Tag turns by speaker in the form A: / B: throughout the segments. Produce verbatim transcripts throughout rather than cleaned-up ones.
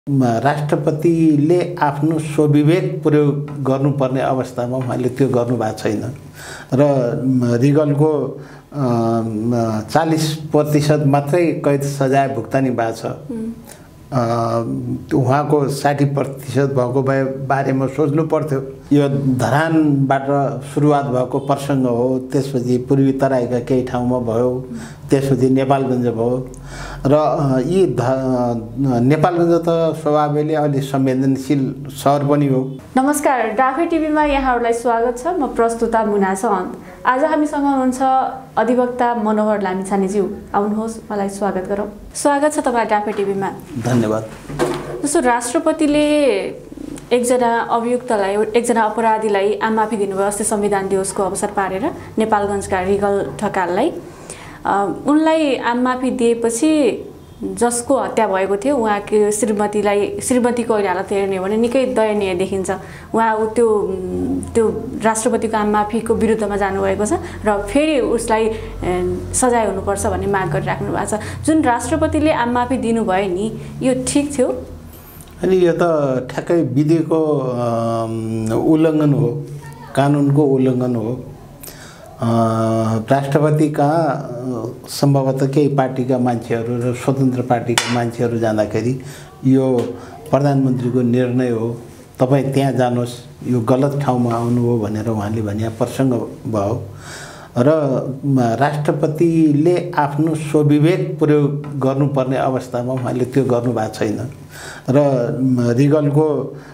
A: राष्ट्रपतिले आफ्नो स्वविवेक प्रयोग गर्नुपर्ने अवस्थामा उहाँले त्यो गर्नुभएको छैन र रिगलको चालीस प्रतिशत मात्रै कैद सजाय भुक्तानी भएको छ। उहाँको साठी प्रतिशत भएको भए बारेमा सोच्नु पर्थ्यो। यो धरानबाट सुरुवात भएको प्रसङ्ग हो, त्यसपछि पूर्वी तराईका केही ठाउँमा भयो, त्यसपछि नेपालगञ्ज भयो र यी नेपालगञ्ज त स्वभावले अलि संवेदनशील सहर पनि हो।
B: नमस्कार, डाफे टिभीमा यहाँहरूलाई स्वागत छ। म प्रस्तुता मुना सन्त। आज हामीसँग हुनुहुन्छ अधिवक्ता मनोहर लामिछानेज्यू। आउनुहोस्, मलाई स्वागत गरौँ। स्वागत छ तपाईँ डाफे टिभीमा।
A: धन्यवाद।
B: जस्तो राष्ट्रपतिले एकजना अभियुक्तलाई, एकजना अपराधीलाई आम माफी दिनुभयो अस्ति संविधान दिवसको अवसर पारेर नेपालगञ्जका रिगल ढकाललाई। उनलाई आम माफी दिएपछि जसको हत्या भएको थियो उहाँको श्रीमतीलाई श्रीमतीको अहिले हालत हेर्ने हो भने निकै दयनीय देखिन्छ। उहाँ त्यो त्यो राष्ट्रपतिको आम माफीको विरुद्धमा जानुभएको छ र फेरि उसलाई सजाय हुनुपर्छ भन्ने माग गरिराख्नु भएको छ। जुन राष्ट्रपतिले आम माफी दिनुभयो नि, यो ठिक थियो?
A: अनि यो त ठ्याक्कै विधिको उल्लङ्घन हो, कानुनको उल्लङ्घन हो। राष्ट्रपति कहाँ सम्भवतः केही पार्टीका मान्छेहरू र स्वतन्त्र पार्टीका मान्छेहरू जाँदाखेरि यो प्रधानमन्त्रीको निर्णय हो, तपाईँ त्यहाँ जानुहोस्, यो गलत ठाउँमा आउनु हो भनेर उहाँले भने प्रसङ्ग भयो र राष्ट्रपतिले आफ्नो स्वविवेक प्रयोग गर्नुपर्ने अवस्थामा उहाँले त्यो गर्नुभएको छैन र रिगलको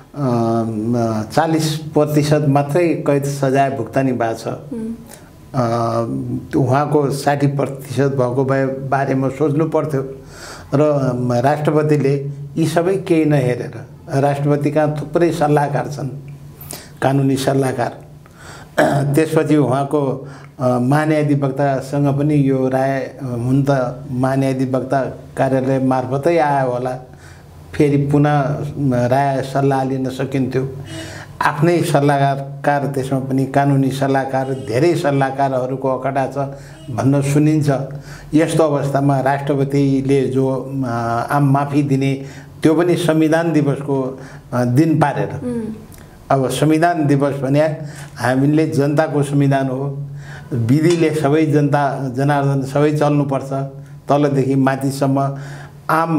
A: चालीस प्रतिशत मात्रै कैद सजाय भुक्तानी भएको छ। उहाँको साठी प्रतिशत भएको भए बारेमा सोच्नु पर्थ्यो र राष्ट्रपतिले यी सबै केही नहेरेर, राष्ट्रपतिका थुप्रै सल्लाहकार छन्, कानुनी सल्लाहकार, त्यसपछि उहाँको महान्यायाधिवक्तासँग पनि यो राय हुन त महान्यायाधिवक्ता कार्यालय मार्फतै आयो होला, फेरि पुनः राय सल्लाह लिन सकिन्थ्यो। आफ्नै सल्लाहकार, त्यसमा पनि कानुनी सल्लाहकार, धेरै सल्लाहकारहरूको अखडा छ भन्न सुनिन्छ। यस्तो अवस्थामा राष्ट्रपतिले जो आम माफी दिने, त्यो पनि संविधान दिवसको दिन पारेर। अब संविधान दिवस भने हामीले जनताको संविधान हो, विधिले सबै जनता जनार्दन सबै चल्नुपर्छ, तलदेखि माथिसम्म आम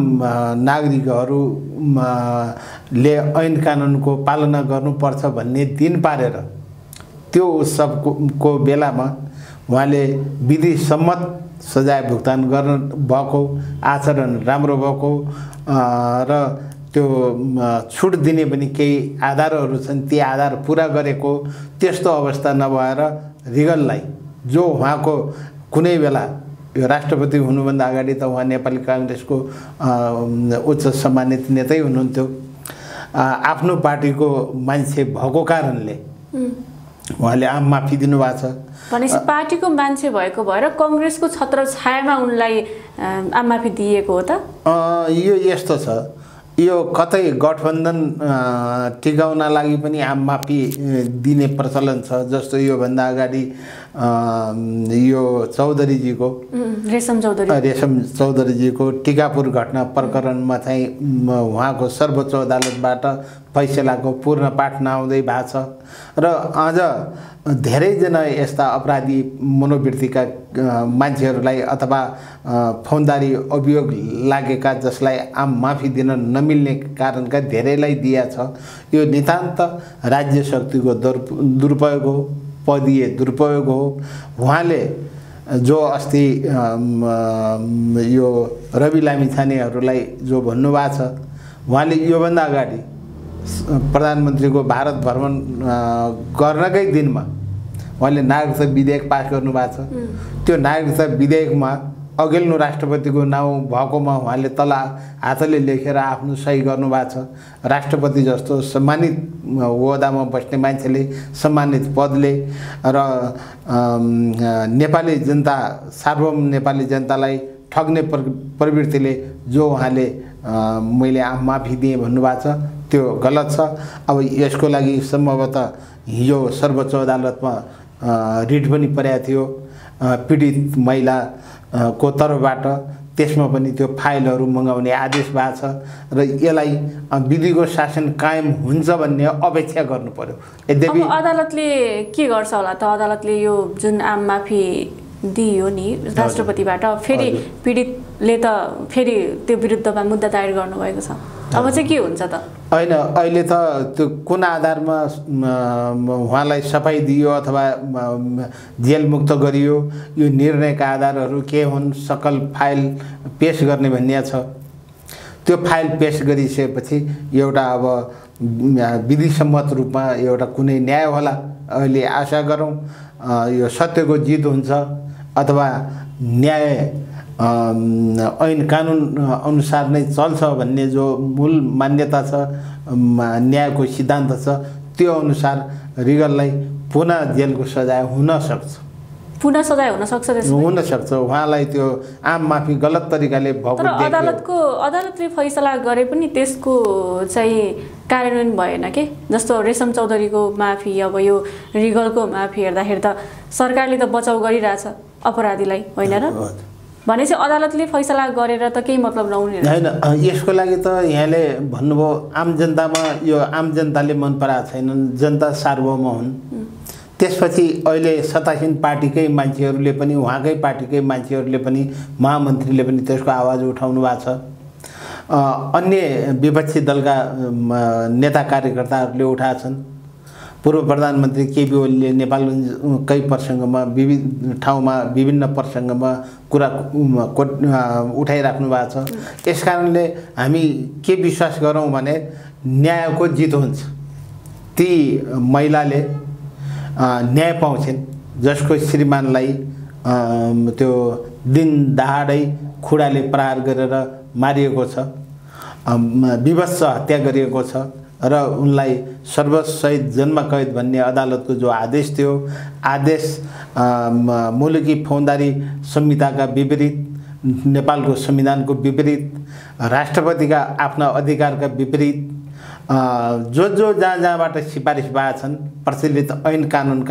A: नागरिकहरूले ऐन कानुनको पालना गर्नुपर्छ भन्ने दिन पारेर त्यो उत्सवको को बेलामा उहाँले विधि सम्मत सजाय भुक्तान गर्न भएको, आचरण राम्रो भएको र त्यो छुट दिने पनि केही आधारहरू छन्, ती आधार पुरा गरेको त्यस्तो अवस्था नभएर रिगललाई, जो उहाँको कुनै बेला यो राष्ट्रपति हुनुभन्दा अगाडि त उहाँ नेपाली काङ्ग्रेसको उच्च सम्मानित नेतै हुनुहुन्थ्यो, आफ्नो पार्टीको मान्छे भएको कारणले उहाँले आम माफी दिनुभएको छ।
B: भनेपछि पार्टीको मान्छे भएको भएर कङ्ग्रेसको छत्र छायामा उनलाई आम माफी दिएको हो त?
A: यो यस्तो छ, यो कतै गठबन्धन टिकाउन लागि पनि आम माफी दिने प्रचलन छ। जस्तो योभन्दा अगाडि यो चौधरीजीको
B: रेशम चौधरी
A: रेशम चौधरीजीको टिकापुर घटना प्रकरणमा चाहिँ उहाँको सर्वोच्च अदालतबाट फैसलाको पूर्ण पाठ नआउँदै भएको छ र अझ धेरैजना यस्ता अपराधी मनोवृत्तिका मान्छेहरूलाई अथवा फौजदारी अभियोग लागेका जसलाई आम माफी दिन नमिल्ने कारणका धेरैलाई दिया छ। यो नितान्त राज्य शक्तिको दुरुपयोग हो, पदीय दुरुपयोग हो। उहाँले जो अस्ति यो रवि लामिछानेहरूलाई जो भन्नुभएको छ, उहाँले योभन्दा अगाडि प्रधानमन्त्रीको भारत भ्रमण गर्नकै दिनमा उहाँले नागरिकता विधेयक पास गर्नुभएको छ। त्यो नागरिकता विधेयकमा अघिल्लो राष्ट्रपतिको नाउँ भएकोमा उहाँले तल हातले लेखेर आफ्नो सही गर्नुभएको छ। राष्ट्रपति जस्तो सम्मानित ओहदामा बस्ने मान्छेले, सम्मानित पदले र नेपाली जनता, सार्वभौम नेपाली जनतालाई ठग्ने प्रवृत्तिले जो उहाँले मैले आम माफी दिएँ भन्नुभएको छ, त्यो गलत छ। अब यसको लागि सम्भवतः हिजो सर्वोच्च अदालतमा रिट पनि परेको थियो पीडित महिला को तर्फबाट। त्यसमा पनि त्यो फाइलहरू मगाउने आदेश भएको छ र यसलाई विधिको शासन कायम हुन्छ भन्ने अपेक्षा गर्नु पर्यो।
B: यद्यपि अदालतले के गर्छ होला त? अदालतले यो जुन आम माफी दियो नि राष्ट्रपतिबाट, फेरि पीडितले त फेरि त्यो विरुद्धमा मुद्दा दायर गर्नुभएको छ, अब चाहिँ के हुन्छ त?
A: होइन, अहिले त त्यो कुन आधारमा उहाँलाई सफाई दियो अथवा जेल मुक्त गरियो, यो निर्णयका आधारहरू के हुन्, सकल फाइल पेश गर्ने भन्ने छ। त्यो फाइल पेश गरिसकेपछि एउटा अब विधिसम्मत रूपमा एउटा कुनै न्याय होला। अहिले आशा गरौँ यो सत्यको जित हुन्छ अथवा न्याय ऐन कानुन अनुसार नै चल्छ भन्ने जो मूल मान्यता छ, न्यायको सिद्धान्त छ, त्यो अनुसार रिगललाई पुनः जेलको सजाय हुन सक्छ।
B: पुनः सजाय हुन सक्छ
A: हुन सक्छ उहाँलाई त्यो आम माफी गलत तरिकाले भएको
B: तर अदालतको अदालतले फैसला गरे पनि त्यसको चाहिँ कार्यान्वयन भएन के? जस्तो रेशम चौधरीको माफी, अब यो रिगलको माफी हेर्दाखेरि त सरकारले त बचाउ गरिरहेछ अपराधीलाई, होइन र? भनेपछि अदालतले फैसला गरेर त केही मतलब नहुने
A: होइन। यसको लागि त यहाँले भन्नुभयो आम जनतामा, यो आम जनताले मन पराएको छैनन्, जनता सार्वभौम हुन्। त्यसपछि अहिले सत्तासीन पार्टीकै मान्छेहरूले पनि, उहाँकै पार्टीकै मान्छेहरूले पनि, महामन्त्रीले पनि त्यसको आवाज उठाउनु भएको छ। अन्य विपक्षी दलका नेता कार्यकर्ताहरूले उठाएछन्। पूर्व प्रधानमन्त्री केपी ओलीले नेपालकै प्रसङ्गमा विभिन्न ठाउँमा विभिन्न प्रसङ्गमा कुरा उठाइराख्नु भएको छ। यस कारणले हामी के विश्वास गरौँ भने न्यायको जित हुन्छ। ती महिलाले न्याय पाउँछन् जसको श्रीमानलाई त्यो दिन दहाडै खुडाले प्रहार गरेर मारिएको छ, विभत्स हत्या गरिएको छ र उनलाई सर्वसहित जन्मकैद भन्ने अदालतको जो आदेश थियो, आदेश मुलुकी फौजदारी संहिताका विपरीत, नेपालको संविधानको विपरीत, राष्ट्रपतिका आफ्ना अधिकारका विपरीत, जो जो जहाँ जहाँबाट सिफारिस भएका छन्, प्रचलित ऐन कानुनका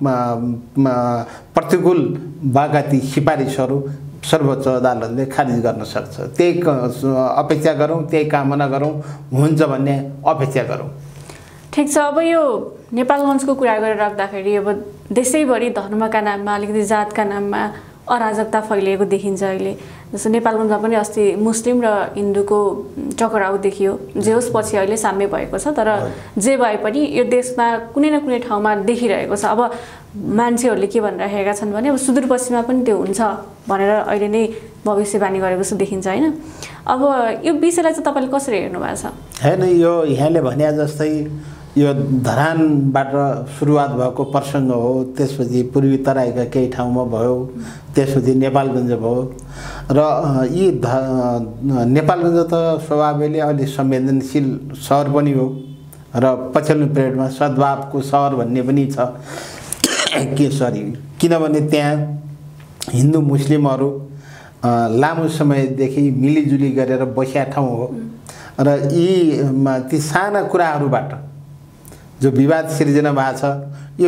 A: प्रतिकूल भएका ती सिफारिसहरू सर्वोच्च अदालतले खारिज गर्न सक्छ। त्यही अपेक्षा गरौँ, त्यही कामना गरौँ, हुन्छ भन्ने अपेक्षा गरौँ।
B: ठिक छ। अब यो नेपालगञ्जको कुरा गरेर राख्दाखेरि अब देशैभरि धर्मका नाममा, अलिकति जातका नाममा अराजकता फैलिएको देखिन्छ अहिले। जस्तो नेपालगञ्जमा पनि अस्ति मुस्लिम र हिन्दूको टकराउ देखियो, जे होस् पछि अहिले साम्य भएको छ। तर जे भए पनि यो देशमा कुनै न कुनै ठाउँमा देखिरहेको छ। अब मान्छेहरूले के भनिरहेका छन् भने अब सुदूरपश्चिममा पनि त्यो हुन्छ भनेर अहिले नै भविष्यवाणी गरेको जस्तो देखिन्छ, होइन? अब यो विषयलाई चाहिँ तपाईँले कसरी हेर्नु भएको छ?
A: होइन, यो यहाँले भने जस्तै यो धरानबाट सुरुवात भएको प्रसङ्ग हो, त्यसपछि पूर्वी तराईका केही ठाउँमा भयो, त्यसपछि नेपालगञ्ज भयो र यी ध नेपालगञ्ज त स्वभावले अलि संवेदनशील सहर पनि हो र पछिल्लो पिरियडमा सद्भावको सहर भन्ने पनि छ के सरी किनभने त्यहाँ हिन्दू मुस्लिमहरू लामो समयदेखि मिलिजुली गरेर बसेका ठाउँ हो र यी ती साना कुराहरूबाट जो विवाद सिर्जना भएको छ, यो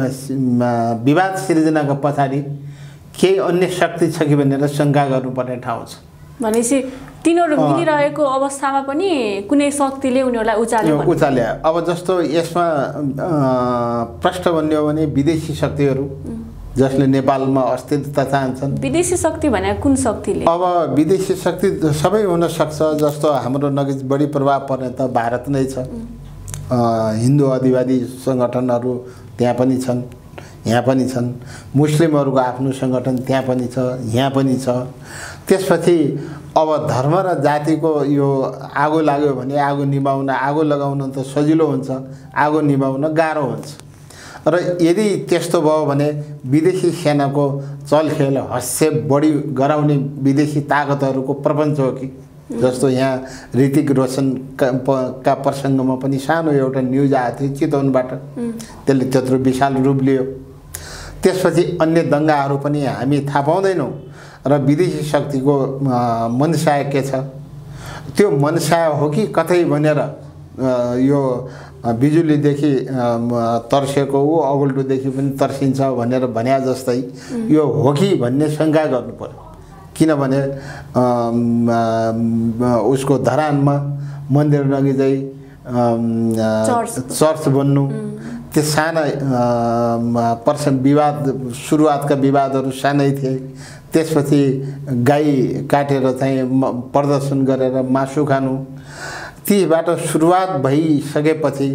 A: विवाद सिर्जनाको पछाडि केही अन्य शक्ति छ कि भनेर शङ्का गर्नुपर्ने ठाउँ छ।
B: भनेपछि तिनीहरू मिलिरहेको अवस्थामा पनि कुनै शक्तिले उनीहरूलाई उचाल्यो
A: उचाल्यो। अब जस्तो यसमा प्रश्न भन्ने हो भने विदेशी शक्तिहरू जसले नेपालमा अस्थिरता चाहन्छन्।
B: विदेशी शक्ति भने कुन शक्तिले?
A: अब विदेशी शक्ति सबै हुन सक्छ। जस्तो हाम्रो नजिक बढी प्रभाव पर्ने त भारत नै छ। हिन्दू आदिवादी सङ्गठनहरू त्यहाँ पनि छन्, यहाँ पनि छन्। मुस्लिमहरूको आफ्नो सङ्गठन त्यहाँ पनि छ, यहाँ पनि छ। त्यसपछि अब धर्म र जातिको यो आगो लाग्यो भने आगो निभाउन, आगो लगाउन त सजिलो हुन्छ, आगो निभाउन गाह्रो हुन्छ। र यदि त्यस्तो भयो भने विदेशी सेनाको चलखेल हस्तक्षेप बढी गराउने विदेशी ताकतहरूको प्रपञ्च हो कि? जस्तो यहाँ ऋतिक रोशन का, का प्रसङ्गमा पनि सानो एउटा न्युज आएको थियो चितवनबाट, त्यसले त्यत्रो विशाल रूप लियो। त्यसपछि अन्य दङ्गाहरू पनि हामी थाहा पाउँदैनौँ र विदेशी शक्तिको मनसाय के छ, त्यो मनसाय हो कि कतै भनेर यो बिजुलीदेखि तर्सेको ऊ अगुल्टोदेखि पनि तर्सिन्छ भनेर भन्या जस्तै यो हो कि भन्ने शङ्का गर्नु पर्यो। किनभने उसको धरानमा मन्दिर नगिँदै चर्च बन्नु, त्यो साना पर्सन विवाद, सुरुवातका विवादहरू सानै थिए। त्यसपछि गाई काटेर चाहिँ प्रदर्शन गरेर मासु खानु, तीबाट सुरुवात भइसकेपछि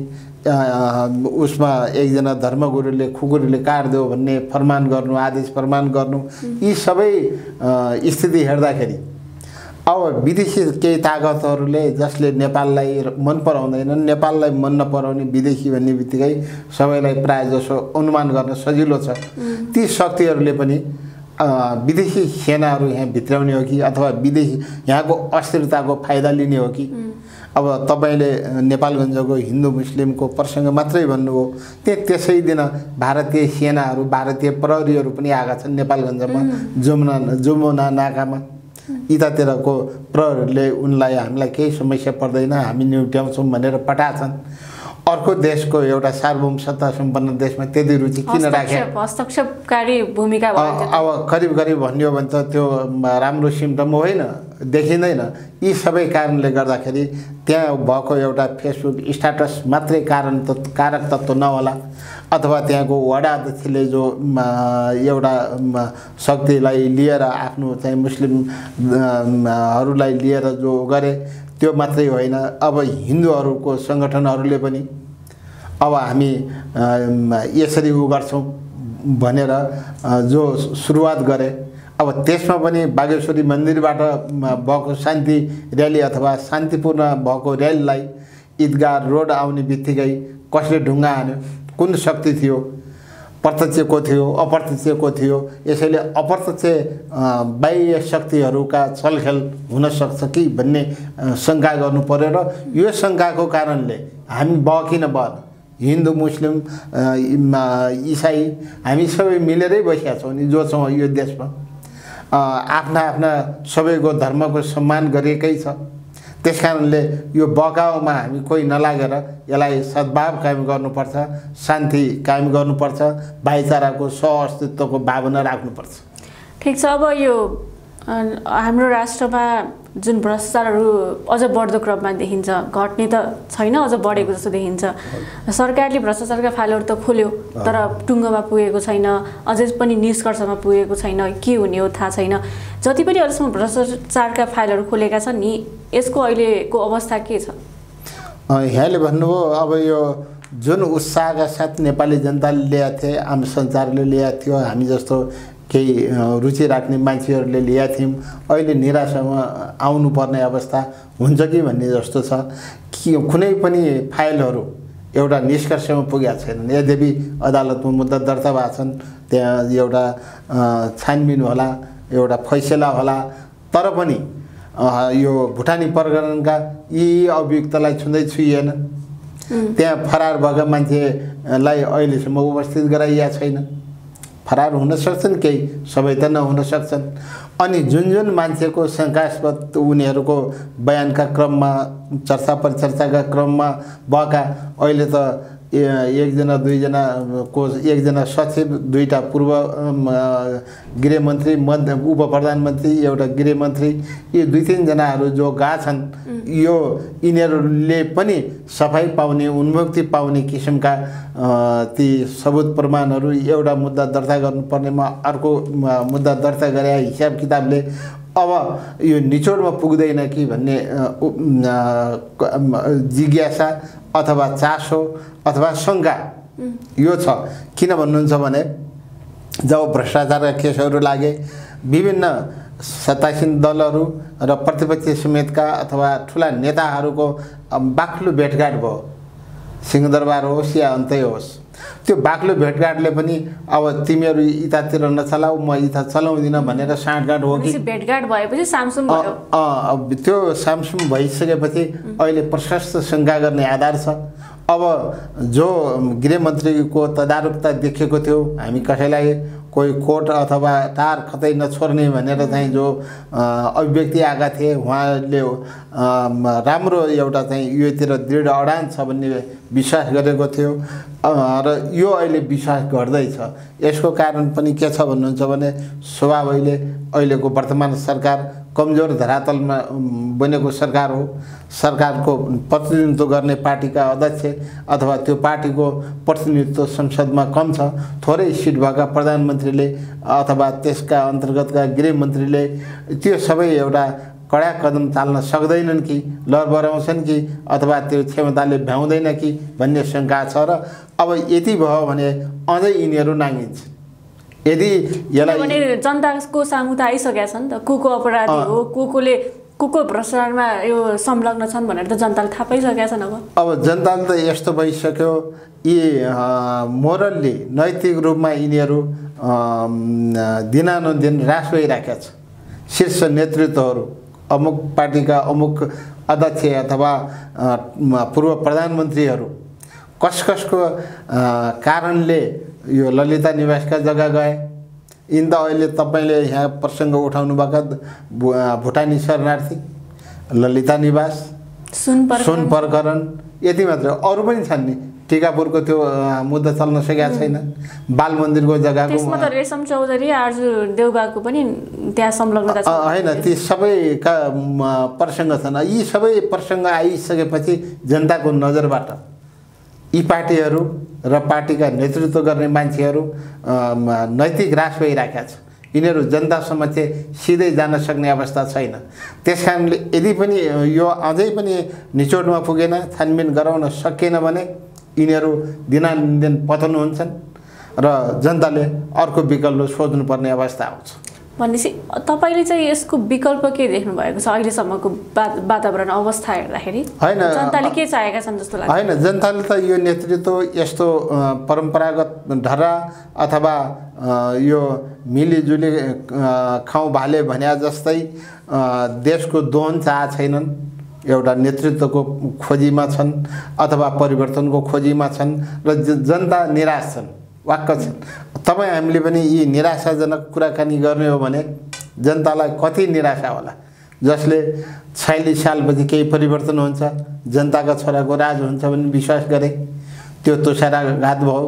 A: उसमा एकजना धर्मगुरुले खुकुरीले काट्दियो भन्ने फरमान गर्नु, आदेश फरमान गर्नु, यी सबै स्थिति हेर्दाखेरि अब विदेशी केही ताकतहरूले जसले नेपाललाई मन पराउँदैनन्, नेपाललाई मन नपराउने विदेशी भन्ने बित्तिकै सबैलाई प्रायः जसो अनुमान गर्न सजिलो छ। ती शक्तिहरूले पनि विदेशी सेनाहरू यहाँ भित्राउने हो कि अथवा विदेशी यहाँको अस्थिरताको फाइदा लिने हो कि। अब तपाईँले नेपालगञ्जको हिन्दू मुस्लिमको प्रसङ्ग मात्रै भन्नुभयो, त्यो त्यसै दिन भारतीय सेनाहरू, भारतीय प्रहरीहरू पनि आएका छन् नेपालगञ्जमा, जमुना जमुना नाकामा। यतातिरको प्रहरीले उनलाई हामीलाई केही समस्या पर्दैन, हामी निउट्याउँछौँ भनेर पठाएछन्। अर्को देशको एउटा सार्वभौम सत्ता सम्पन्न देशमा त्यति रुचि किन राखे?
B: हस्तक्षेपकारी भूमिका भयो।
A: अब करिब करिब भन्यो भने त त्यो राम्रो सिम्टम होइन, देखिँदैन। यी सबै कारणले गर्दाखेरि त्यहाँ भएको एउटा फेसबुक स्ट्याटस मात्रै कारण त कारक तत्त्व नहोला, अथवा त्यहाँको वडा अध्यक्षले जो एउटा शक्तिलाई लिएर आफ्नो चाहिँ मुस्लिमहरूलाई लिएर जो गरे त्यो मात्रै होइन। अब हिन्दूहरूको सङ्गठनहरूले पनि अब हामी यसरी उ गर्छौँ भनेर जो सुरुवात गरे, अब त्यसमा पनि बागेश्वरी मन्दिरबाट भएको शान्ति र्याली अथवा शान्तिपूर्ण भएको र्यालीलाई ईदगाह रोड आउने बित्तिकै कसले ढुङ्गा हान्यो? कुन शक्ति थियो? प्रत्यक्ष को थियो, अप्रत्यक्ष को थियो? यसैले अप्रत्यक्ष बाह्य शक्तिहरूका छलखेल हुन सक्छ कि भन्ने शङ्का गर्नु पर्यो। र यो शङ्काको कारणले हामी बकिन भएन, हिन्दू मुस्लिम इसाई हामी सबै मिलेरै बसेका छौँ नि जो छौँ यो देशमा। आफ्ना आफ्ना सबैको धर्मको सम्मान गरेकै छ। त्यस कारणले यो बगाउमा हामी कोही नलागेर यसलाई सद्भाव कायम गर्नुपर्छ, शान्ति कायम गर्नुपर्छ, भाइचाराको सहअस्तित्वको भावना राख्नुपर्छ।
B: ठिक छ। अब यो हाम्रो राष्ट्रमा जुन भ्रष्टाचारहरू अझ बढ्दो क्रममा देखिन्छ, घट्ने त छैन, अझ बढेको जस्तो देखिन्छ। सरकारले भ्रष्टाचारका फाइलहरू त खोल्यो तर टुङ्गोमा पुगेको छैन, अझै पनि निष्कर्षमा पुगेको छैन, के हुने हो थाहा छैन। जति पनि अहिलेसम्म भ्रष्टाचारका फाइलहरू खोलेका छन् नि, यसको अहिलेको अवस्था के छ?
A: यहाँले भन्नुभयो अब यो जुन उत्साहका साथ नेपाली जनताले ल्याएको थिए, आम सञ्चारले ल्याएको थियो, हामी जस्तो केही रुचि राख्ने मान्छेहरूले ल्याएको थियौँ, अहिले निराशामा आउनुपर्ने अवस्था हुन्छ कि भन्ने जस्तो छ कि कुनै पनि फाइलहरू एउटा निष्कर्षमा पुगेका छैनन्। यद्यपि अदालतमा मुद्दा दर्ता भएको छन्, त्यहाँ एउटा छानबिन होला, एउटा फैसला होला, तर पनि यो भुटानी प्रकरणका यी अभियुक्तलाई छुँदै छुइएन। त्यहाँ फरार भएका मान्छेलाई अहिलेसम्म उपस्थित गराइएको छैन। फरार हुन सक्छन् केही, सबै त नहुन सक्छन्। अनि जुन जुन मान्छेको शङ्कास्पद उनीहरूको बयानका क्रममा, चर्चा परिचर्चाका क्रममा भएका, अहिले त एकजना दुईजनाको एकजना सचिव, दुईवटा पूर्व गृहमन्त्री, मध्य उप प्रधानमन्त्री, एउटा गृहमन्त्री, यी दुई तिनजनाहरू जो गएका छन्, यो यिनीहरूले पनि सफाइ पाउने, उन्मुक्ति पाउने किसिमका ती सबुत प्रमाणहरू एउटा मुद्दा दर्ता गर्नुपर्नेमा अर्को मुद्दा दर्ता गरे हिसाब किताबले अब यो निचोडमा पुग्दैन कि भन्ने जिज्ञासा अथवा चासो अथवा शङ्का यो छ। किन भन्नुहुन्छ भने जब भ्रष्टाचारका केसहरू लागे, विभिन्न सत्तासीन दलहरू र प्रतिपक्षी समेतका अथवा ठुला नेताहरूको बाक्लो भेटघाट भयो, सिंहदरबार होस् या अन्तै होस्, त्यो बाक्लो भेटघाटले पनि अब तिमीहरू यतातिर नचलाऊ, म यता चलाउँदिनँ भनेर साँठगाँठ हो कि
B: भेटघाट भएपछि सामसुम भयो।
A: अब त्यो सामसुम भइसकेपछि अहिले प्रशस्त शङ्का गर्ने आधार छ। अब जो गृहमन्त्रीको तदारुकता देखेको थियो, हामी कसैलाई को कोही कोट अथवा टार कतै नछोड्ने भनेर चाहिँ जो अभिव्यक्ति आएका थिए उहाँले राम्रो एउटा चाहिँ योतिर दृढ अडान छ भन्ने विश्वास गरेको थियो र यो अहिले विश्वास घट्दैछ। यसको कारण पनि के छ भन्नुहुन्छ भने स्वभावैले अहिलेको वर्तमान सरकार कमजोर धरातलमा बनेको सरकार हो। सरकारको प्रतिनिधित्व गर्ने पार्टीका अध्यक्ष अथवा त्यो पार्टीको प्रतिनिधित्व संसदमा कम छ। थोरै सिट भएका प्रधानमन्त्रीले अथवा त्यसका अन्तर्गतका गृहमन्त्रीले त्यो सबै एउटा कडा कदम चाल्न सक्दैनन् कि लरबराउँछन् कि अथवा त्यो क्षमताले भ्याउँदैन कि भन्ने शङ्का छ र अब यति भयो भने अझै यिनीहरू नाङ्गिन्छ। यदि यसलाई
B: भने जनताको सामु त आइसकेका छन् त को को अपराधी हो, को कोले को को भ्रष्टाचारमा यो संलग्न छन् भनेर त जनताले थाहा पाइसकेका छन्। अब
A: अब जनताले त यस्तो भइसक्यो, यी मोरल्ली नैतिक रूपमा यिनीहरू दिनानुदिन ह्रास भइरहेका छ। शीर्ष नेतृत्वहरू अमुक पार्टीका अमुक अध्यक्ष अथवा पूर्व प्रधानमन्त्रीहरू कस कसको कारणले यो ललिता निवासका जग्गा गए। यिन त अहिले तपाईँले यहाँ प्रसङ्ग उठाउनु भएका भुटानी शरणार्थी, ललिता निवास, सुन प्रकरण, यति मात्र, अरू पनि छन् नि। टिकापुरको त्यो मुद्दा चल्न सकेको छैन। बाल मन्दिरको जग्गाको
B: त्यसमा त रेशम चौधरी, आरजु देउबाको पनि त्यहाँ संलग्नता छ
A: होइन। ती सबैका प्रसङ्ग छन्। यी सबै प्रसङ्ग आइसकेपछि जनताको नजरबाट यी पार्टीहरू र पार्टीका नेतृत्व गर्ने मान्छेहरू नैतिक ह्रास भइरहेका छ। यिनीहरू जनता समक्ष सिधै जान सक्ने अवस्था छैन। त्यस कारणले यदि पनि यो अझै पनि निचोडमा पुगेन, छानबिन गराउन सकिएन भने यिनीहरू दिनानुदिन पतन हुन्छन् र जनताले अर्को विकल्प सोच्नुपर्ने अवस्था आउँछ।
B: भनेपछि तपाईँले चाहिँ यसको विकल्प के देख्नु भएको छ अहिलेसम्मको वातावरण अवस्था हेर्दाखेरि?
A: होइन,
B: जनताले के चाहेका छन् जस्तो लाग्छ?
A: होइन, जनताले त यो नेतृत्व यस्तो परम्परागत ढर्रा अथवा यो मिलिजुली खाउँ भाले भन्या जस्तै देशको दोहन चाह छैनन्। एउटा नेतृत्वको खोजीमा छन् अथवा परिवर्तनको खोजीमा छन् र जनता निराश छन्, वाक्क छन्। तपाईँ हामीले पनि यी निराशाजनक कुराकानी गर्ने हो भने जनतालाई कति निराशा होला। जसले छयालिस सालपछि केही परिवर्तन हुन्छ, जनताका छोराको राज हुन्छ भन्ने विश्वास गरे, त्यो तुषाराघात भयो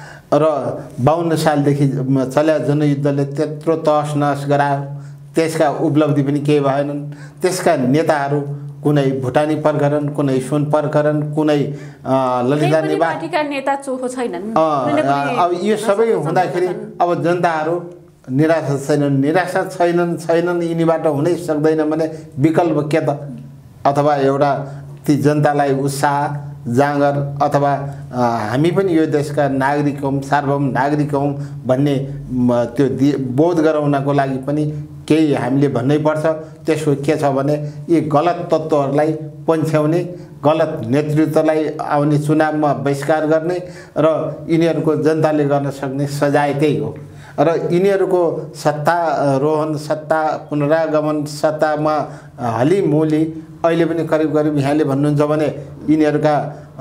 A: र बाउन्न सालदेखि चल्या जनयुद्धले त्यत्रो तहस नहस गरायो। त्यसका उपलब्धि पनि केही भएनन्। त्यसका नेताहरू कुनै भुटानी प्रकरण, कुनै सुन प्रकरण, कुनै ललिता निवास
B: नेता चोखो छैनन्।
A: अब यो सबै हुँदाखेरि अब जनताहरू निराशा छैनन्। निराशा छैनन् छैनन् यिनीबाट हुनै सक्दैन भने विकल्प के त? अथवा एउटा ती जनतालाई उत्साह जाँगर अथवा हामी पनि यो देशका नागरिक हौँ, सार्वभौम नागरिक हौँ भन्ने त्यो बोध गराउनको लागि पनि केही हामीले भन्नै पर्छ। त्यसको के छ भने यी गलत तत्त्वहरूलाई पन्छ्याउने, गलत नेतृत्वलाई आउने चुनावमा बहिष्कार गर्ने र यिनीहरूको जनताले गर्न सक्ने सजाय त्यही हो। र यिनीहरूको सत्तारोहण, सत्ता पुनरागमन, सत्तामा हलिमुली अहिले पनि करिब करिब यहाँले भन्नुहुन्छ भने यिनीहरूका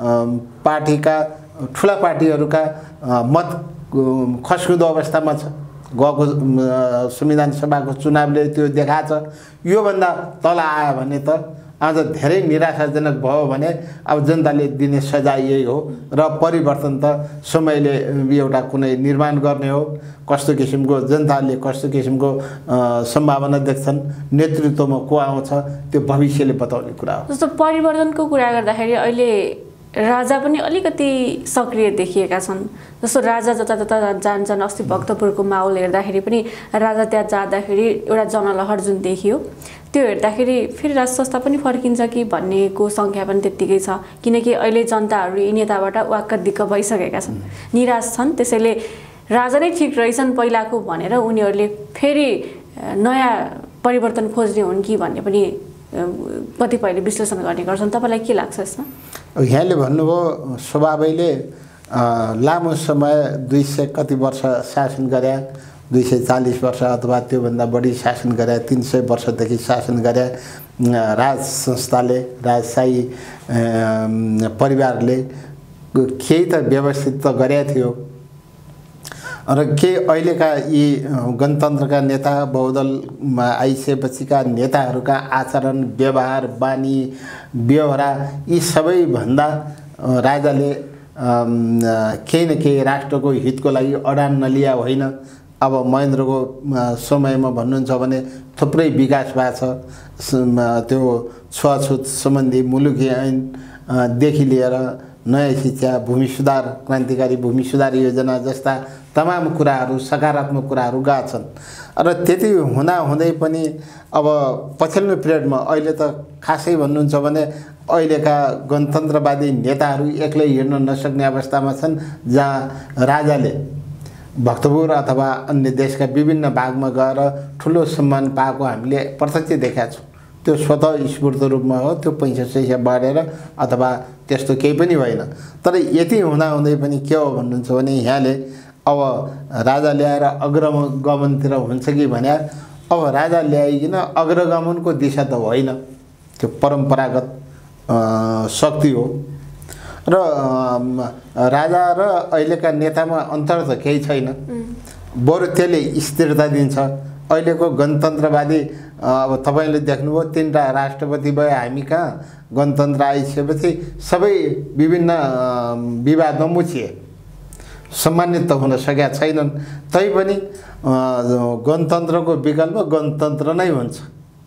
A: पार्टीका ठुला पार्टीहरूका मत खस्किँदो अवस्थामा छ। गएको संविधान सभाको चुनावले त्यो देखाएको छ। योभन्दा तल आयो भने त अझ धेरै निराशाजनक भयो भने अब जनताले दिने सजाय यही हो र परिवर्तन त समयले एउटा कुनै निर्माण गर्ने हो। कस्तो किसिमको जनताले कस्तो किसिमको सम्भावना देख्छन्, नेतृत्वमा को आउँछ, त्यो भविष्यले बताउने कुरा हो।
B: जस्तो परिवर्तनको कुरा गर्दाखेरि अहिले राजा पनि अलिकति सक्रिय देखिएका छन्। जस्तो राजा जतातता जान्छन्। अस्ति भक्तपुरको माहौल हेर्दाखेरि पनि राजा त्यहाँ जाँदाखेरि एउटा जनलहर जुन देखियो, त्यो हेर्दाखेरि फेरि राज संस्था पनि फर्किन्छ कि भन्नेको सङ्ख्या पनि त्यत्तिकै छ। किनकि अहिले जनताहरू यी नेताबाट वाक्क दिक्क भइसकेका छन्, निराश छन्। त्यसैले राजा नै ठिक रहेछन् पहिलाको भनेर उनीहरूले फेरि नयाँ परिवर्तन खोज्ने हुन् कि भन्ने पनि कतिपयले विश्लेषण गर्ने गर्छन्। तपाईँलाई के लाग्छ यसमा?
A: यहाँले भन्नुभयो स्वभावैले लामो समय दुई सय कति वर्ष शासन गरे, दुई सय चालिस वर्ष अथवा त्योभन्दा बढी शासन गरे, तीन सय वर्षदेखि शासन गरे राज संस्थाले, राजशाही परिवारले केही त व्यवस्थित त गरेको थियो र के अहिलेका यी गणतन्त्रका नेता बहुदलमा आइसकेपछिका नेताहरूका आचरण व्यवहार बानी व्यवहार यी सबैभन्दा राजाले केही न केही राष्ट्रको हितको लागि अडान नलिया होइन। अब महेन्द्रको समयमा भन्नुहुन्छ भने थुप्रै विकास भएको छ, त्यो छुवाछुत सम्बन्धी मुलुकी ऐनदेखि लिएर नयाँ शिक्षा, भूमि सुधार, क्रान्तिकारी भूमि सुधार योजना जस्ता तमाम कुराहरू सकारात्मक कुराहरू गएका छन्। र त्यति हुँदा हुँदै पनि अब पछिल्लो पिरियडमा अहिले त खासै भन्नुहुन्छ भने अहिलेका गणतन्त्रवादी नेताहरू एक्लै हिँड्न नसक्ने अवस्थामा छन्, जहाँ राजाले भक्तपुर अथवा अन्य देशका विभिन्न भागमा गएर ठुलो सम्मान पाएको हामीले प्रत्यक्ष देखेका छौँ। त्यो स्वतः स्फूर्त रूपमा हो, त्यो पैसा सैसा बढेर अथवा त्यस्तो केही पनि होइन। तर यति हुँदा हुँदै पनि के हो भन्नुहुन्छ भने यहाँले अब राजा ल्याएर अग्रगमनतिर हुन्छ कि भने अब राजा ल्याइकन अग्रगमनको दिशा त होइन, त्यो परम्परागत शक्ति हो। र राजा र अहिलेका नेतामा अन्तर त केही छैन, बरु त्यसले स्थिरता दिन्छ। अहिलेको गणतन्त्रवादी अब तपाईँले देख्नुभयो तीनवटा राष्ट्रपति भयो, हामी कहाँ गणतन्त्र आइसकेपछि सबै विभिन्न विवादमा मुछिए, सम्मानित त हुन सकेका छैनन्। तैपनि गणतन्त्रको विकल्प गणतन्त्र नै हुन्छ।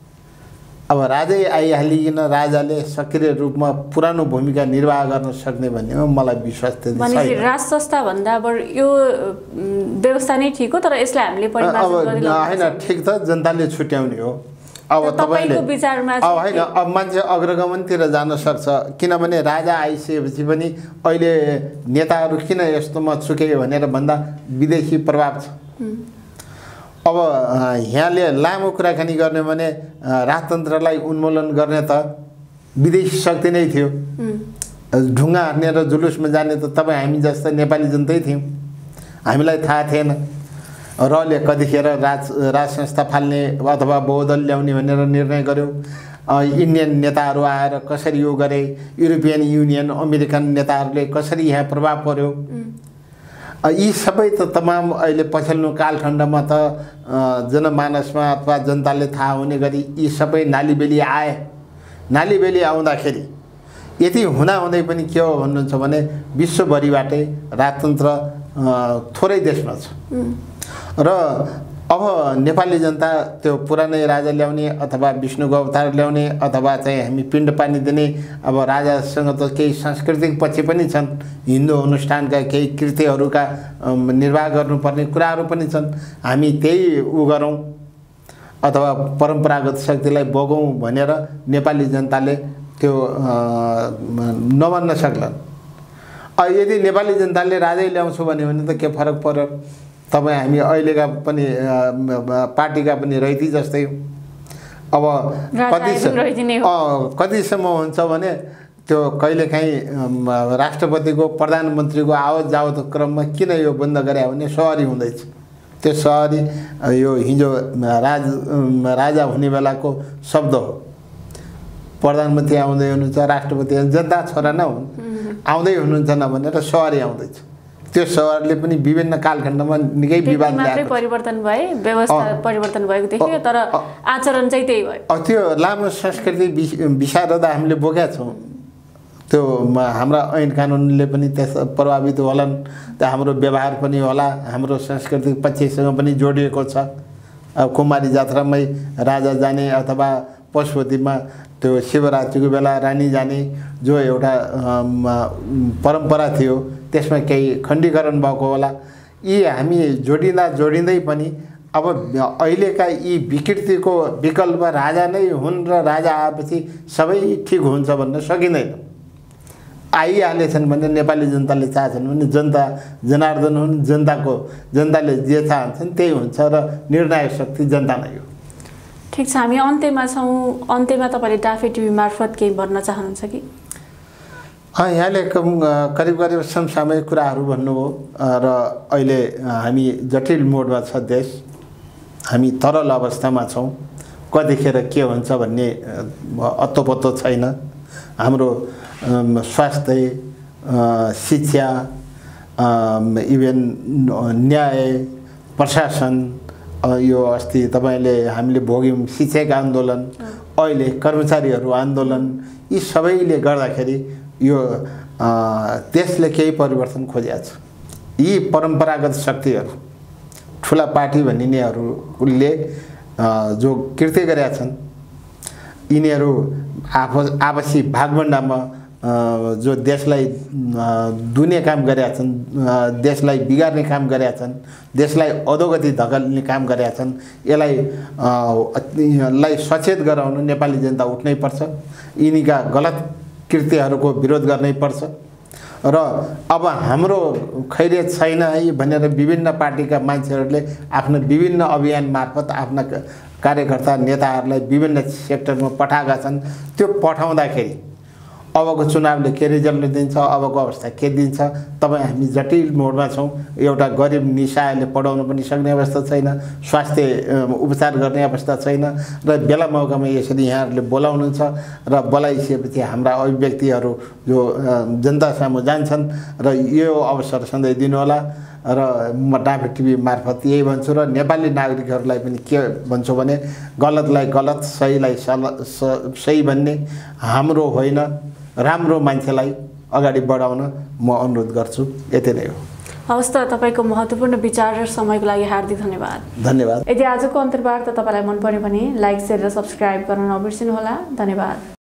A: अब राजै आइहालिकन राजाले सक्रिय रूपमा पुरानो भूमिका निर्वाह गर्न सक्ने भन्ने मलाई विश्वास छैन।
B: राज संस्था भन्दा बरु यो व्यवस्था नै ठिक हो, तर यसलाई हामीले परिमार्जन
A: गर्न होइन, ठिक त जनताले छुट्याउने हो। अब तपाईँले
B: विचारमा
A: अब होइन, अब मान्छे अग्रगमनतिर जान सक्छ, किनभने राजा आइसकेपछि पनि अहिले नेताहरू किन यस्तोमा चुके भनेर भन्दा विदेशी प्रभाव छ। अब यहाँले लामो कुराकानी गर्ने भने राजतन्त्रलाई उन्मूलन गर्ने त विदेशी शक्ति नै थियो। ढुङ्गा हान्ने र जुलुसमा जाने त तपाईँ हामी जस्ता नेपाली जनतै थियौँ, हामीलाई थाहा थिएन। रले कतिखेर राज राज संस्था फाल्ने अथवा बहुदल ल्याउने भनेर निर्णय गर्यो। इन्डियन नेताहरू आएर कसरी यो गरे, युरोपियन युनियन अमेरिकन नेताहरूले कसरी यहाँ प्रभाव पर्यो, यी सबै त तमाम अहिले पछिल्लो कालखण्डमा त जनमानसमा अथवा जनताले थाहा हुने गरी यी सबै नालीबेली आए। नालीबेली आउँदाखेरि यति हुँदाहुँदै पनि के हो भन्नुहुन्छ भने विश्वभरिबाटै राजतन्त्र थोरै देशमा छ र अब नेपाली जनता त्यो पुरानै राजा ल्याउने अथवा विष्णुको अवतार ल्याउने अथवा चाहिँ हामी पिण्ड पानी दिने, अब राजासँग त केही सांस्कृतिक पक्ष पनि छन्, हिन्दू अनुष्ठानका केही कृत्यहरूका निर्वाह गर्नुपर्ने कुराहरू पनि छन्। हामी त्यही उ गरौँ अथवा परम्परागत शक्तिलाई बगौँ भनेर नेपाली जनताले त्यो नभन्न सक्लान्। यदि नेपाली जनताले राजै ल्याउँछु भन्यो भने त के फरक पर्यो? तपाईँ हामी अहिलेका पनि पार्टीका पनि रैती जस्तै। अब कतिसम्म कतिसम्म हुन्छ भने त्यो कहिलेकाहीँ राष्ट्रपतिको प्रधानमन्त्रीको आवत जावत क्रममा किन यो बन्द गरे भने सहरी हुँदैछ। त्यो सहरी यो हिजो राज राजा हुने बेलाको शब्द हो। प्रधानमन्त्री आउँदै हुनुहुन्छ, राष्ट्रपति जनता छोरा नहुन् आउँदै हुनुहुन्छ न भनेर सहरी आउँदैछ। त्यो सहरले पनि विभिन्न कालखण्डमा निकै विवाद ल्याएको,
B: परिवर्तन भए, व्यवस्था परिवर्तन भएको देखियो, तर आचरण चाहिँ त्यही भयो।
A: त्यो लामो संस्कृति विशारदा हामीले बोकेका छौँ। त्यो हाम्रा ऐन कानुनले पनि त्यस प्रभावित होलान्, त्यो हाम्रो व्यवहार पनि होला, हाम्रो सांस्कृतिक पक्षसँग पनि जोडिएको छ। अब कुमारी जात्रामै राजा जाने अथवा पशुपतिमा त्यो शिवरात्रिको बेला रानी जाने जो एउटा परम्परा थियो, त्यसमा केही खण्डीकरण भएको होला। यी हामी जोडिँदा जोडिँदै पनि अब अहिलेका यी विकृतिको विकल्प राजा नै हुन् र राजा आएपछि सबै ठिक हुन्छ भन्न सकिँदैन। आइहालेछन् भने नेपाली जनताले चाहन्छन् भने जनता जनार्दन हुन्, जनताको जनताले जे चाहन्छन् त्यही हुन्छ र निर्णायक शक्ति जनता नै हो।
B: ठिक छ, हामी अन्त्यमा छौँ। अन्त्यमा तपाईँले डाफे टिभी मार्फत केही भन्न चाहनुहुन्छ कि?
A: यहाँले करिब करिब समसामयिक कुराहरू भन्नुभयो र अहिले हामी जटिल मोडमा छ देश, हामी तरल अवस्थामा छौँ। कतिखेर के हुन्छ भन्ने अत्तो पत्तो छैन। हाम्रो स्वास्थ्य, शिक्षा, इभेन न्याय प्रशासन, यो अस्ति तपाईँले हामीले भोग्यौँ शिक्षक आन्दोलन, अहिले कर्मचारीहरू आन्दोलन, यी सबैले गर्दाखेरि यो देशले केही परिवर्तन खोजेको छ। यी परम्परागत शक्तिहरू, ठुला पार्टी भनिनेहरूले जो कृत्य गरेका छन्, यिनीहरू आपस आपसी भागभण्डामा जो देशलाई दुने काम गरेका छन्, देशलाई बिगार्ने काम गरेका छन्, देशलाई अधोगति धकेल्ने काम गरेका छन्, यसलाई लाई सचेत गराउन नेपाली जनता उठ्नै पर्छ। यिनीका गलत कृत्यहरूको विरोध गर्नै पर्छ र अब हाम्रो खैरियत छैन है भनेर विभिन्न पार्टीका मान्छेहरूले आफ्नो विभिन्न अभियान मार्फत आफ्ना कार्यकर्ता नेताहरूलाई विभिन्न सेक्टरमा पठाएका छन्। त्यो पठाउँदाखेरि अबको चुनावले के रिजल्ट दिन्छ, अबको अवस्था के दिन्छ, तपाईँ हामी जटिल मोडमा छौँ। एउटा गरिब निशायले पढाउन पनि सक्ने अवस्था छैन, स्वास्थ्य उपचार गर्ने अवस्था छैन र बेला मौकामा यसरी यहाँहरूले बोलाउनुहुन्छ र बोलाइसकेपछि हाम्रा अभिव्यक्तिहरू जो जनता सामु जान्छन् र यो अवसर सधैँ दिनुहोला। र म डाँफे टिभी मार्फत यही भन्छु र नेपाली नागरिकहरूलाई पनि के भन्छु भने गलतलाई गलत, सहीलाई सही भन्ने हाम्रो होइन, राम्रो मान्छेलाई अगाडि बढाउन म अनुरोध गर्छु। यति नै हो।
B: हवस् त, तपाईँको महत्त्वपूर्ण विचार र समयको लागि हार्दिक धन्यवाद।
A: धन्यवाद।
B: यदि आजको अन्तर्वार्ता तपाईँलाई मन पर्यो भने लाइक, सेयर र सब्सक्राइब गर्न नबिर्सिनुहोला। धन्यवाद।